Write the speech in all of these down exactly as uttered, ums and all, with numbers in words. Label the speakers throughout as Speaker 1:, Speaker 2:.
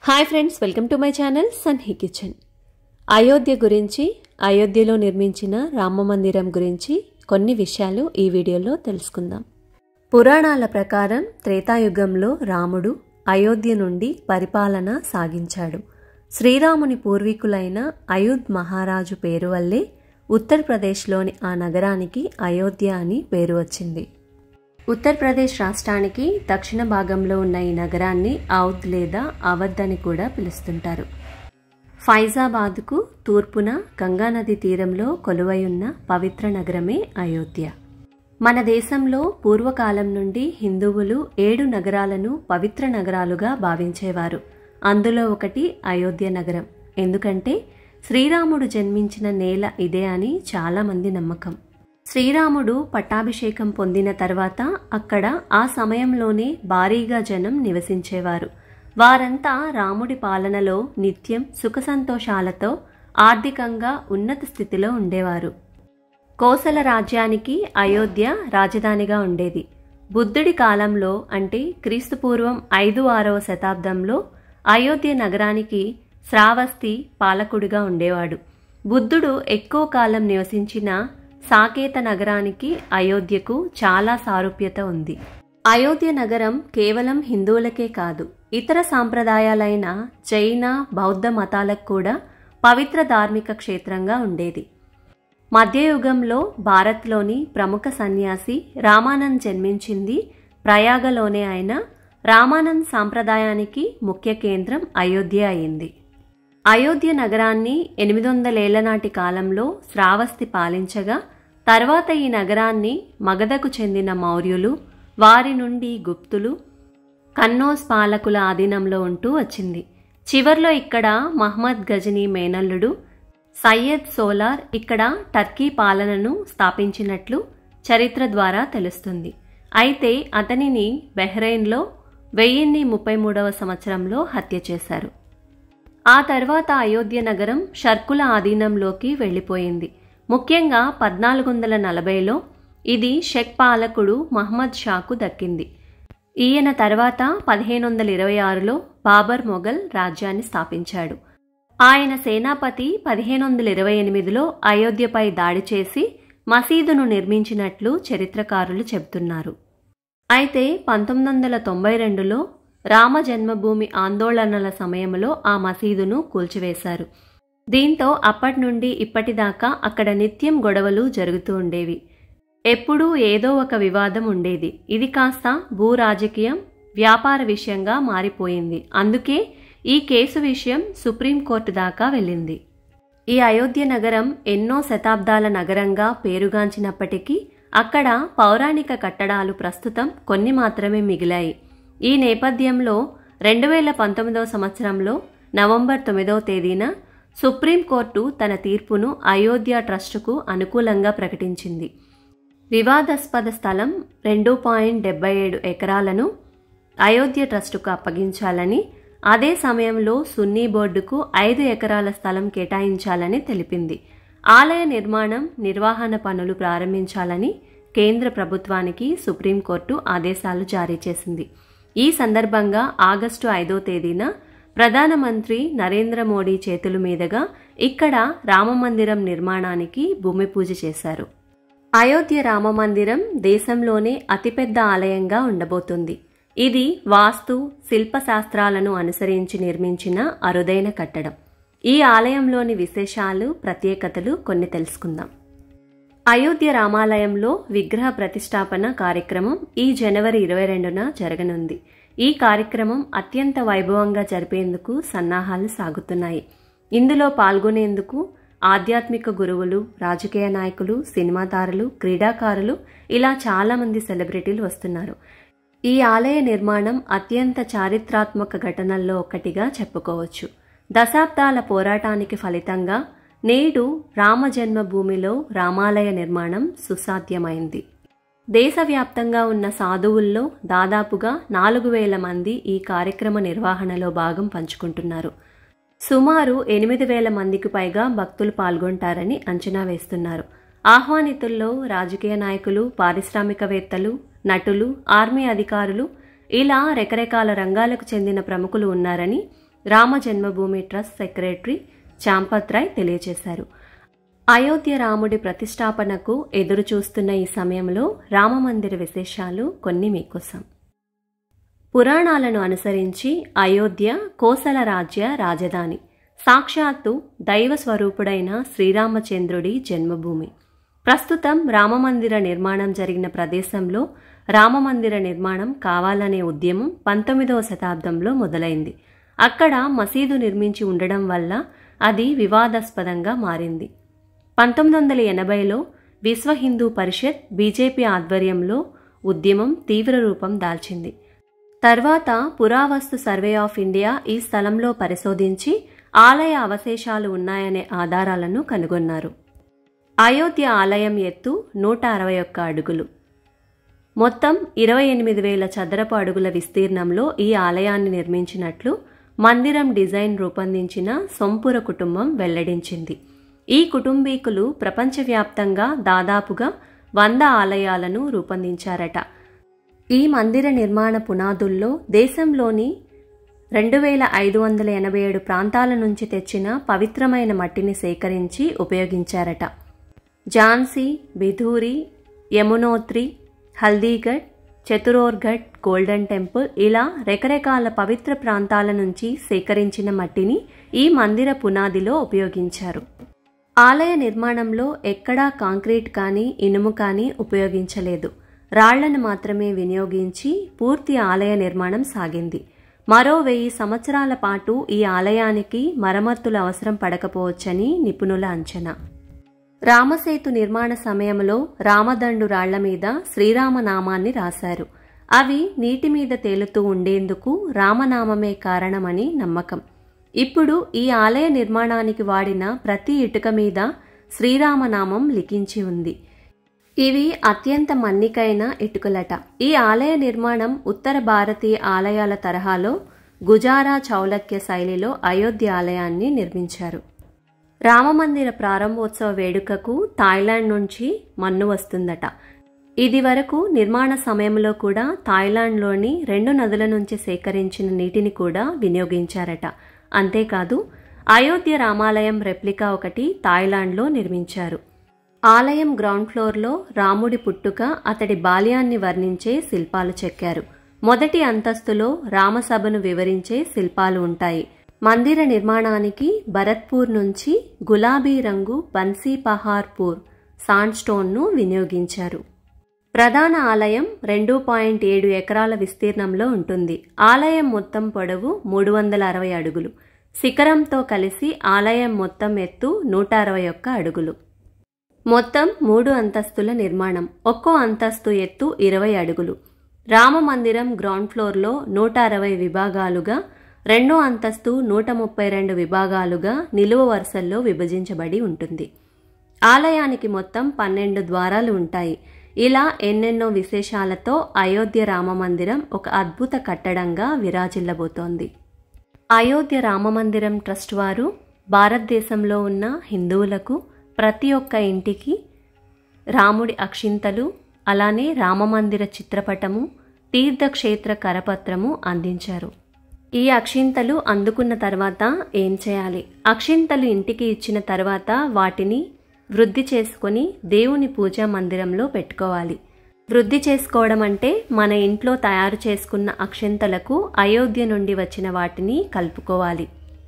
Speaker 1: Hi friends, welcome to my channel Sanhi kitchen. Ayodhya గురించి, అయోధ్యలో నిర్మించిన రామ మందిరం గురించి కొన్ని విషయాలు ఈ వీడియోలో తెలుసుకుందాం. పురాణాల ప్రకారం త్రేతాయుగంలో రాముడు అయోధ్య నుండి పరిపాలన సాగించాడు. శ్రీరాముని పూర్వీకులైన అయుధ్ మహారాజు పేరు వల్లే ఉత్తరప్రదేశ్లోని ఆ నగరానికి అయోధ్య అని పేరు వచ్చింది. ఉత్తరప్రదేశ్ రాష్ట్రానికి దక్షిణ భాగంలో ఉన్న ఈ నగరాన్ని ఔద్ లేదా అవధ్ అని కూడా పిలుస్తుంటారు. ఫైజాబాద్కు తూర్పున గంగానది తీరంలో కొలువై ఉన్న పవిత్ర నగరమే అయోధ్య. మన దేశంలో పూర్వకాలం నుండి హిందువులు ఏడు నగరాలను పవిత్ర నగరాలుగా భావించేవారు. అందులో ఒకటి అయోధ్య నగరం. ఎందుకంటే శ్రీరాముడు జన్మించిన నేల ఇదే అని చాలామంది నమ్మకం. శ్రీరాముడు పట్టాభిషేకం పొందిన తర్వాత అక్కడ ఆ సమయంలోనే భారీగా జనం నివసించేవారు. వారంతా రాముడి పాలనలో నిత్యం సుఖ సంతోషాలతో ఆర్థికంగా ఉన్నత స్థితిలో ఉండేవారు. కోసల రాజ్యానికి అయోధ్య రాజధానిగా ఉండేది. బుద్ధుడి కాలంలో అంటే క్రీస్తుపూర్వం ఐదు ఆరవ శతాబ్దంలో అయోధ్య నగరానికి శ్రావస్తి పాలకుడిగా ఉండేవాడు. బుద్ధుడు ఎక్కువ కాలం నివసించిన సాకేత నగరానికి అయోధ్యకు చాలా సారూప్యత ఉంది. అయోధ్య నగరం కేవలం హిందువులకే కాదు, ఇతర సాంప్రదాయాలైన జైన, బౌద్ధ మతాలకు కూడా పవిత్ర ధార్మిక క్షేత్రంగా ఉండేది. మధ్యయుగంలో భారత్లోని ప్రముఖ సన్యాసి రామానంద్ జన్మించింది ప్రయాగలోనే అయిన రామానంద్ సాంప్రదాయానికి ముఖ్య కేంద్రం అయోధ్య అయింది. అయోధ్య నగరాన్ని ఎనిమిది వందలేళ్ల నాటి కాలంలో శ్రావస్తి పాలించగా తర్వాత ఈ నగరాన్ని మగధకు చెందిన మౌర్యులు, వారి నుండి గుప్తులు, కన్నౌజ్ పాలకుల ఆధీనంలో ఉంటూ వచ్చింది. చివర్లో ఇక్కడ మహ్మద్ గజనీ మేనల్లుడు సయ్యద్ సోలార్ ఇక్కడ టర్కీ పాలనను స్థాపించినట్లు చరిత్ర ద్వారా తెలుస్తుంది. అయితే అతనిని బహ్రెయిన్లో వెయ్యిన్ని ముప్పై మూడవ సంవత్సరంలో హత్య చేశారు. ఆ తర్వాత అయోధ్య నగరం షర్కుల ఆధీనంలోకి వెళ్లిపోయింది. ముఖ్యంగా పద్నాలుగు వందల నలభైలో ఇది షెక్ పాలకుడు మహ్మద్ షాకు దక్కింది. ఈయన తర్వాత పదిహేను వందల ఇరవై ఆరులో బాబర్ మొఘల్ రాజ్యాన్ని స్థాపించాడు. ఆయన సేనాపతి పదిహేను వందల ఇరవై ఎనిమిదిలో అయోధ్యపై దాడి చేసి మసీదును నిర్మించినట్లు చరిత్రకారులు చెబుతున్నారు. అయితే పంతొమ్మిది వందల తొంభై రెండులో రామ జన్మభూమి ఆందోళనల సమయంలో ఆ మసీదును కూల్చివేశారు. దీంతో అప్పటి నుండి ఇప్పటిదాకా అక్కడ నిత్యం గొడవలు జరుగుతూ ఉండేవి. ఎప్పుడూ ఏదో ఒక వివాదం ఉండేది. ఇది కాస్త భూ రాజకీయం, వ్యాపార విషయంగా మారిపోయింది. అందుకే ఈ కేసు విషయం సుప్రీంకోర్టు దాకా వెళ్ళింది. ఈ అయోధ్య నగరం ఎన్నో శతాబ్దాల నగరంగా పేరుగాంచినప్పటికీ అక్కడ పౌరాణిక కట్టడాలు ప్రస్తుతం కొన్ని మాత్రమే మిగిలాయి. ఈ నేపథ్యంలో రెండు వేల పంతొమ్మిదవ సంవత్సరంలో నవంబర్ తొమ్మిదవ తేదీన సుప్రీంకోర్టు తన తీర్పును అయోధ్య ట్రస్టుకు అనుకూలంగా ప్రకటించింది. వివాదాస్పద స్థలం రెండు పాయింట్ డెబ్బై ఏడు ఎకరాలను అయోధ్య ట్రస్టుకు అప్పగించాలని, అదే సమయంలో సున్నీ బోర్డుకు ఐదు ఎకరాల స్థలం కేటాయించాలని తెలిపింది. ఆలయ నిర్మాణం, నిర్వహణ పనులు ప్రారంభించాలని కేంద్ర ప్రభుత్వానికి సుప్రీంకోర్టు ఆదేశాలు జారీ చేసింది. ఈ సందర్భంగా ఆగస్టు ఐదో తేదీన ప్రధానమంత్రి నరేంద్ర మోడీ చేతుల మీదుగా ఇక్కడ రామమందిరం నిర్మాణానికి భూమి పూజ చేశారు. అయోధ్య రామమందిరం దేశంలోనే అతిపెద్ద ఆలయంగా ఉండబోతుంది. ఇది వాస్తు, శిల్పశాస్త్రాలను అనుసరించి నిర్మించిన అరుదైన కట్టడం. ఈ ఆలయంలోని విశేషాలు, ప్రత్యేకతలు కొన్ని తెలుసుకుందాం. అయోధ్య రామాలయంలో విగ్రహ ప్రతిష్టాపన కార్యక్రమం ఈ జనవరి ఇరవై రెండున జరగనుంది. ఈ కార్యక్రమం అత్యంత వైభవంగా జరిపేందుకు సన్నాహాలు సాగుతున్నాయి. ఇందులో పాల్గొనేందుకు ఆధ్యాత్మిక గురువులు, రాజకీయ నాయకులు, సినిమా తారలు, క్రీడాకారులు ఇలా చాలా మంది సెలబ్రిటీలు వస్తున్నారు. ఈ ఆలయ నిర్మాణం అత్యంత చారిత్రాత్మక ఘటనల్లో ఒకటిగా చెప్పుకోవచ్చు. దశాబ్దాల పోరాటానికి ఫలితంగా నేడు రామ జన్మభూమిలో రామాలయ నిర్మాణం సుసాధ్యమైంది. దేశవ్యాప్తంగా ఉన్న సాధువుల్లో దాదాపుగా నాలుగు వేల మంది ఈ కార్యక్రమ నిర్వహణలో భాగం పంచుకుంటున్నారు. సుమారు ఎనిమిది వేల మందికి పైగా భక్తులు పాల్గొంటారని అంచనా వేస్తున్నారు. ఆహ్వానితుల్లో రాజకీయ నాయకులు, పారిశ్రామికవేత్తలు, నటులు, ఆర్మీ అధికారులు ఇలా రకరకాల రంగాలకు చెందిన ప్రముఖులు ఉన్నారని రామ జన్మభూమి ట్రస్ట్ సెక్రటరీ చాంపత్ రాయ్ తెలియజేశారు. అయోధ్య రాముడి ప్రతిష్టాపనకు ఎదురు చూస్తున్న ఈ సమయంలో రామమందిర విశేషాలు కొన్ని మీకోసం. పురాణాలను అనుసరించి అయోధ్య కోసల రాజ్య రాజధాని. సాక్షాత్తు దైవ స్వరూపుడైన శ్రీరామచంద్రుడి జన్మభూమి. ప్రస్తుతం రామమందిర నిర్మాణం జరిగిన ప్రదేశంలో రామమందిర నిర్మాణం కావాలనే ఉద్యమం పంతొమ్మిదవ శతాబ్దంలో మొదలైంది. అక్కడ మసీదు నిర్మించి ఉండడం వల్ల అది వివాదాస్పదంగా మారింది. పంతొమ్మిది వందల ఎనభైలో విశ్వ హిందూ పరిషత్ బీజేపీ ఆధ్వర్యంలో ఉద్యమం తీవ్ర రూపం దాల్చింది. తర్వాత పురావస్తు సర్వే ఆఫ్ ఇండియా ఈ స్థలంలో పరిశోధించి ఆలయ అవశేషాలు ఉన్నాయనే ఆధారాలను కనుగొన్నారు. అయోధ్య ఆలయం ఎత్తు నూట అరవై ఒక్క అడుగులు. మొత్తం ఇరవై ఎనిమిది వేల చదరపు అడుగుల విస్తీర్ణంలో ఈ ఆలయాన్ని నిర్మించినట్లు మందిరం డిజైన్ రూపొందించిన సొంపుర కుటుంబం వెల్లడించింది. ఈ కుటుంబీకులు ప్రపంచవ్యాప్తంగా దాదాపుగా వంద ఆలయాలను రూపొందించారట. ఈ మందిర నిర్మాణ పునాదుల్లో దేశంలోని రెండు వేల ఐదు వందల ఎనభై ఏడు ప్రాంతాల నుంచి తెచ్చిన పవిత్రమైన మట్టిని సేకరించి ఉపయోగించారట. ఝాన్సీ, బిధూరి, యమునోత్రి, హల్దీఘట్, చతురోర్ఘట్, గోల్డెన్ టెంపుల్ ఇలా రకరకాల పవిత్ర ప్రాంతాల నుంచి సేకరించిన మట్టిని ఈ మందిర పునాదిలో ఉపయోగించారు. ఆలయ నిర్మాణంలో ఎక్కడా కాంక్రీట్ కానీ ఇనుము కానీ ఉపయోగించలేదు. రాళ్లను మాత్రమే వినియోగించి పూర్తి ఆలయ నిర్మాణం సాగింది. మరో వెయ్యి సంవత్సరాల పాటు ఈ ఆలయానికి మరమ్మతులు అవసరం పడకపోవచ్చని నిపుణుల అంచనా. రామసేతు నిర్మాణ సమయంలో రామదండు రాళ్ల మీద శ్రీరామనామాన్ని రాశారు. అవి నీటి మీద తేలుతూ ఉండేందుకు రామనామమే కారణమని నమ్మకం. ఇప్పుడు ఈ ఆలయ నిర్మాణానికి వాడిన ప్రతి ఇటుక మీద శ్రీరామనామం లిఖించి ఉంది. ఇవి అత్యంత మన్నికైన ఇటుకలట. ఈ ఆలయ నిర్మాణం ఉత్తర భారతీయ ఆలయాల తరహాలో గుజారా చౌలక్య శైలిలో అయోధ్య ఆలయాన్ని నిర్మించారు. రామమందిర ప్రారంభోత్సవ వేడుకకు థాయిలాండ్ నుంచి మన్ను వస్తుందట. ఇది వరకు నిర్మాణ సమయంలో కూడా థాయిలాండ్లోని రెండు నదుల నుంచి సేకరించిన నీటిని కూడా వినియోగించారట. అంతేకాదు అయోధ్య రామాలయం రెప్లికా ఒకటి థాయిలాండ్లో నిర్మించారు. ఆలయం గ్రౌండ్ ఫ్లోర్లో రాముడి పుట్టుక, అతడి బాల్యాన్ని వర్ణించే శిల్పాలు చెక్కారు. మొదటి అంతస్తులో రామసభను వివరించే శిల్పాలు ఉంటాయి. మందిర నిర్మాణానికి భరత్పూర్ నుంచి గులాబీ రంగు బన్సీ పహార్పూర్ సాండ్ స్టోన్ను వినియోగించారు. ప్రధాన ఆలయం రెండు పాయింట్ ఏడు ఎకరాల విస్తీర్ణంలో ఉంటుంది. ఆలయం మొత్తం పొడవు మూడు వందల అరవై అడుగులు. శిఖరంతో కలిసి ఆలయం మొత్తం ఎత్తు నూట అరవై ఒక్క అడుగులు. మొత్తం మూడు అంతస్తుల నిర్మాణం. ఒక్కో అంతస్తు ఎత్తు ఇరవై అడుగులు. రామ మందిరం గ్రౌండ్ ఫ్లోర్లో నూట అరవై విభాగాలుగా, రెండో అంతస్తు నూట ముప్పై రెండు విభాగాలుగా నిలువ వరుసల్లో విభజించబడి ఉంటుంది. ఆలయానికి మొత్తం పన్నెండు ద్వారాలు ఉంటాయి. ఇలా ఎన్నెన్నో విశేషాలతో అయోధ్య రామమందిరం ఒక అద్భుత కట్టడంగా విరాజిల్లబోతోంది. అయోధ్య రామమందిరం ట్రస్ట్ వారు భారతదేశంలో ఉన్న హిందువులకు ప్రతి ఒక్క ఇంటికి రాముడి అక్షింతలు, అలానే రామమందిర చిత్రపటము, తీర్థక్షేత్ర కరపత్రము అందించారు. ఈ అక్షింతలు అందుకున్న తర్వాత ఏం చేయాలి? అక్షింతలు ఇంటికి ఇచ్చిన తర్వాత వాటిని వృద్ధి చేసుకొని దేవుని పూజా మందిరంలో పెట్టుకోవాలి. వృద్ధి చేసుకోవడం అంటే మన ఇంట్లో తయారు చేసుకున్న అక్షింతలకు అయోధ్య నుండి వచ్చిన వాటిని కలుపుకోవాలి.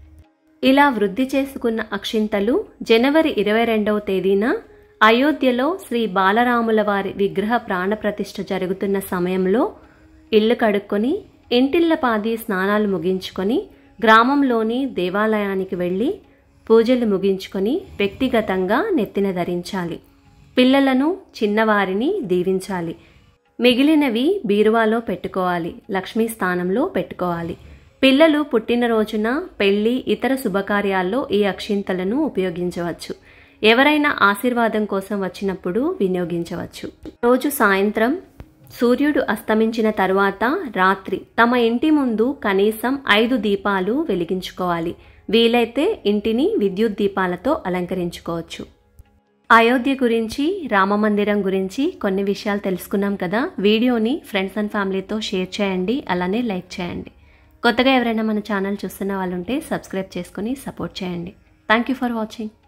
Speaker 1: ఇలా వృద్ధి చేసుకున్న అక్షింతలు జనవరి ఇరవై రెండవ తేదీన అయోధ్యలో శ్రీ బాలరాముల వారి విగ్రహ ప్రాణప్రతిష్ఠ జరుగుతున్న సమయంలో ఇల్లు కడుక్కొని ఇంటిళ్లపాది స్నానాలు ముగించుకొని గ్రామంలోని దేవాలయానికి వెళ్ళి పూజలు ముగించుకొని వ్యక్తిగతంగా నెత్తిన ధరించాలి. పిల్లలను, చిన్నవారిని దీవించాలి. మిగిలినవి బీరువాలో పెట్టుకోవాలి, లక్ష్మీ స్థానంలో పెట్టుకోవాలి. పిల్లలు పుట్టినరోజున, పెళ్లి, ఇతర శుభకార్యాల్లో ఈ అక్షింతలను ఉపయోగించవచ్చు. ఎవరైనా ఆశీర్వాదం కోసం వచ్చినప్పుడు వినియోగించవచ్చు. రోజు సాయంత్రం సూర్యుడు అస్తమించిన తరువాత రాత్రి తమ ఇంటి ముందు కనీసం ఐదు దీపాలు వెలిగించుకోవాలి. వీలైతే ఇంటిని విద్యుత్ దీపాలతో అలంకరించుకోవచ్చు. అయోధ్య గురించి, రామమందిరం గురించి కొన్ని విషయాలు తెలుసుకున్నాం కదా. వీడియోని ఫ్రెండ్స్ అండ్ ఫ్యామిలీతో షేర్ చేయండి, అలానే లైక్ చేయండి. కొత్తగా ఎవరైనా మన ఛానల్ చూస్తున్న వాళ్ళు ఉంటే సబ్స్క్రైబ్ చేసుకుని సపోర్ట్ చేయండి. Thank you for watching.